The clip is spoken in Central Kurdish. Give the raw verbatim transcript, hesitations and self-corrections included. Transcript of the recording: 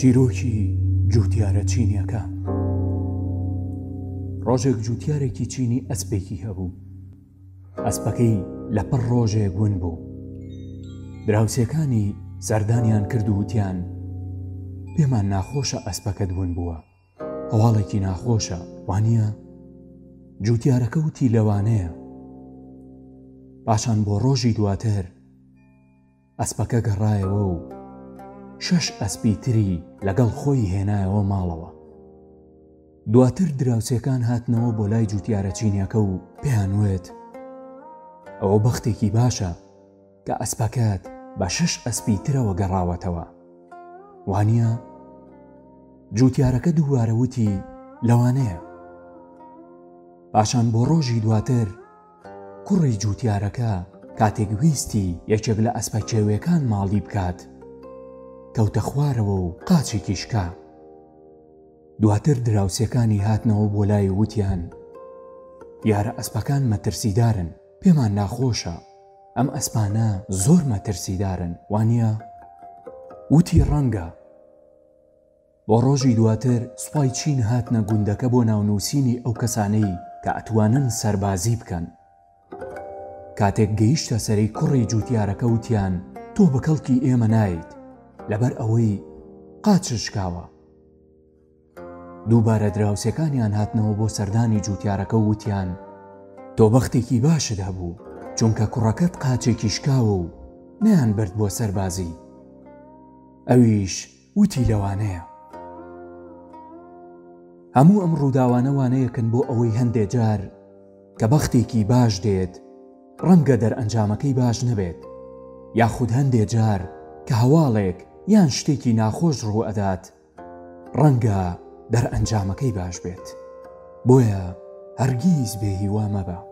چیرۆکی جوتیارە چینیەکە. ڕۆژێک جوتیارێکی چینی ئەسپێکی هەبوو. ئەسپەکەی لەپڕ ڕۆژێ گون بوو. دراوسێکانی سەردانیان کرد و وتیان پێمان ناخۆشە ئەسپەکەت گون بووە، هەواڵێکی ناخۆشە، وانییە؟ جوتیارەکە وتی لەوانەیە. پاشان بۆ ڕۆژی دواتر ئەسپەکە گەڕایەوە و شەش ئەسپی تری لەگەڵ خۆی هێنایەوە ماڵەوە. دواتر دراوسێکان هاتنەوە بۆ لای جوتیارە چینیەکە و پێیان وێت ئەوە بەختێکی باشە کە ئەسپەکەت بە شەش ئەسپی ترەوە گەڕاوەتەوە، وانییە؟ جوتیارەکە دووبارە وتی لەوانەیە. پاشان بۆ ڕۆژی دواتر کوڕی جوتیارەکە کاتێک ویستی یەکێک لە ئەسپە کێویەکان ماڵی بکات کەوتە خوارەوە و قاچێکی شکا. دواتر دراوسێکانی هاتنەوە بۆ لای وتیان یارە ئەسپەکان مەترسیدارن، پێمان ناخۆشە، ئەم ئەسپانە زۆر مەترسیدارن، وانییە؟ وتی ڕەنگە. بۆ ڕۆژی دواتر سوپای چین هاتنە گوندەکە بۆ ناونووسینی ئەو کەسانەی کە ئەتوانن سەربازی بکەن. کاتێک گەیشتە سەرەی کوڕی جوتیارەکە وتیان تۆ بە کەڵکی ئێمە نایت لەبەر ئەوەی قاچ شکاوە. دووبارە دراوسێکانیان هاتنەوە بۆ سەردانی جوتیارەکە و وتیان تۆ بەختێکی باشت هەبوو چونکە کوڕەکەت قاچێکی شکاوە و نەیان برد بۆ سەربازی. ئەویش وتی لەوانەیە. هەموو ئەم ڕووداوانە وانەیەکن بۆ ئەوەی هەندێک جار کە بەختێکی باش دێت ڕەنگە دەرئەنجامەکەی باش نەبێت، یاخود هەندێک جار کە هەواڵێک یان شتێکی ناخۆش ڕوو ئەدات ڕەنگە دەرئەنجامەکەی باش بێت. بۆیە هەرگیز بێهیوا مەبە.